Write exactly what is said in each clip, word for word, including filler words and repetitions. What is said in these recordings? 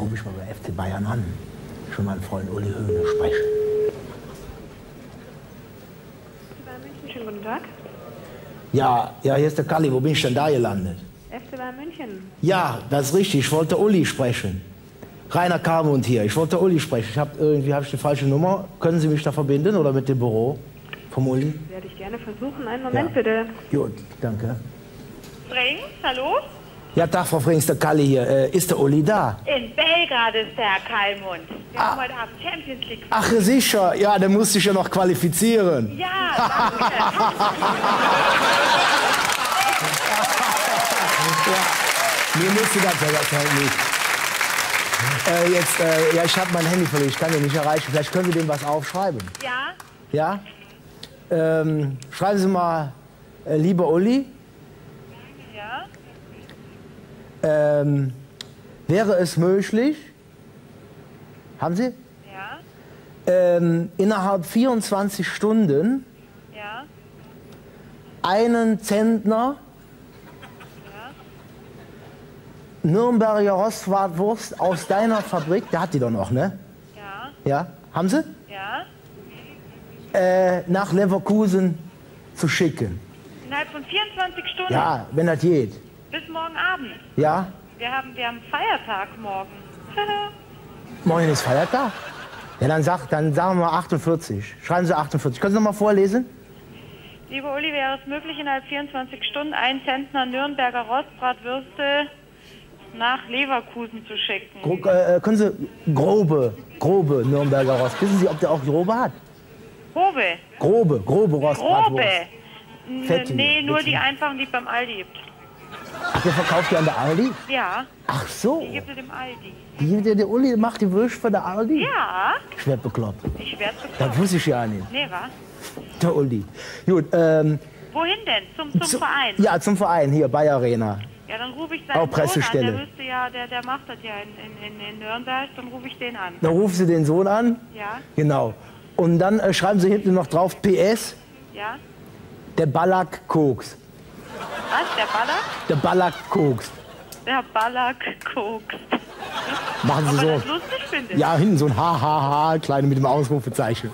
rufe ich mal bei F C Bayern an. Schon mal einen Freund Uli Hoeneß sprechen. F C Bayern München, schönen guten Tag. Ja, ja, hier ist der Kalli. Wo bin ich denn da gelandet? F C Bayern München. Ja, das ist richtig. Ich wollte Uli sprechen. Rainer Karmund hier. Ich wollte Uli sprechen. Ich hab, irgendwie habe ich die falsche Nummer. Können Sie mich da verbinden oder mit dem Büro vom Uli? Werde ich gerne versuchen. Einen Moment Ja. bitte. Gut, danke. Frings, hallo? Ja, Tag, Frau Frings, der Kalli hier. Äh, ist der Uli da? In Belgrad ist der Herr Kalmund. Wir Ah. haben heute Abend Champions League. Ach, sicher. Ja, der muss sich ja noch qualifizieren. Ja, danke. Mir müsste das ja das halt nicht. Äh, jetzt, äh, ja, ich habe mein Handy verloren. Ich kann den nicht erreichen. Vielleicht können Sie dem was aufschreiben. Ja? Ja? Ähm, schreiben Sie mal, äh, lieber Uli, Ja? ähm, wäre es möglich, haben Sie? Ja? Ähm, innerhalb vierundzwanzig Stunden Ja? einen Zentner Nürnberger Rostbratwurst aus deiner Fabrik, der hat die doch noch, ne? Ja? Ja? Haben Sie? Ja? Äh, nach Leverkusen zu schicken. Innerhalb von vierundzwanzig Stunden? Ja, wenn das geht. Bis morgen Abend. Ja? Wir haben, wir haben Feiertag morgen. Morgen ist Feiertag? Ja, dann, sag, dann sagen wir achtundvierzig. Schreiben Sie achtundvierzig. Können Sie noch mal vorlesen? Lieber Uli, wäre es möglich, innerhalb vierundzwanzig Stunden ein Zentner Nürnberger Rostbratwürste nach Leverkusen zu schicken? Gro äh, können Sie grobe, grobe Nürnberger Rost. Wissen Sie, ob der auch grobe hat? Grobe? Grobe, grobe Rostbratwurst. Grobe? N- Fettige, Nee, nur die fettige. einfachen, die es beim Aldi gibt. Ach, der verkauft die an der Aldi? Ja, Ach so. die gibt es im Aldi. Die, der, der Uli macht die Würste für der Aldi? Ja, Ich werd bekloppt. ich werde Das bekommen. wusste ich ja nicht. Nee, was? Der Uli. Gut, ähm... Wohin denn? Zum, zum zu- Verein? Ja, zum Verein, hier, Bayer Arena. Ja, dann rufe ich seinen Auch Sohn an. Pressestelle. Der wüsste ja, der, der macht das ja in, in, in, in Nürnberg. Dann rufe ich den an. Dann rufen Sie den Sohn an. Ja? Genau. Und dann äh, schreiben Sie hinten noch drauf P S, Ja? der Ballack Koks. Was? Der Ballack? Der Ballack Koks. Der Ballack kokst. Machen Sie Aber so. das lustig finde ich. Ja, hinten so ein Ha, Ha, Ha, kleine mit dem Ausrufezeichen.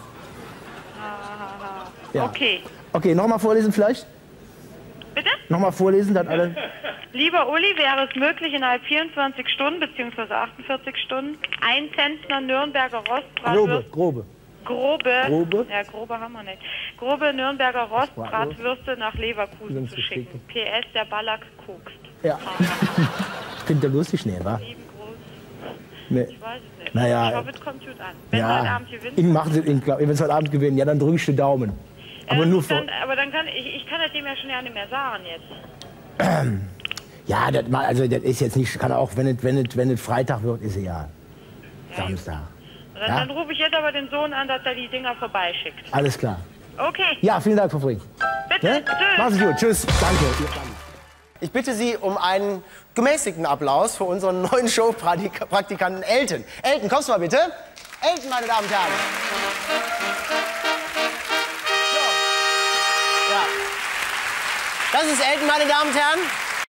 Ja. Okay. Okay, nochmal vorlesen vielleicht? Bitte? Nochmal vorlesen, dann alle. Lieber Uli, wäre es möglich, innerhalb vierundzwanzig Stunden bzw. achtundvierzig Stunden ein Zentner Nürnberger Grobe, Rostbratwürste, grobe. grobe, Grobe? ja grobe haben wir nicht, grobe Nürnberger Rostbratwürste nach Leverkusen zu schicken. P S, der Ballack kokst. Ja. Findet ihr lustig? Nee, wa? Lieben Gruß. Nee. Ich weiß es nicht. Naja. Ich hoffe, es kommt gut an. Wenn wir heute Ja, Abend gewinnen. ihn machen Sie, ihn, glaub, wenn Sie heute Abend gewinnen, ja, dann drücke ich den Daumen. Ja, Aber das nur ist für, dann, aber dann kann ich, ich kann das dem ja schon ja nicht mehr sagen jetzt. ja, das, mal- also das ist jetzt nicht, kann auch, wenn es, wenn es, wenn es Freitag wird, ist es ja Samstag. Dann, Ja. dann rufe ich jetzt aber den Sohn an, dass er die Dinger vorbeischickt. Alles klar. Okay, Ja, vielen Dank, Frau Frings. bitte, Ja? tschüss. Machen Sie gut. Tschüss. Danke. Ich bitte Sie um einen gemäßigten Applaus für unseren neuen Showpraktikanten Elton. Elton, kommst du mal bitte? Elton, meine Damen und Herren. So. Ja. Das ist Elton, meine Damen und Herren.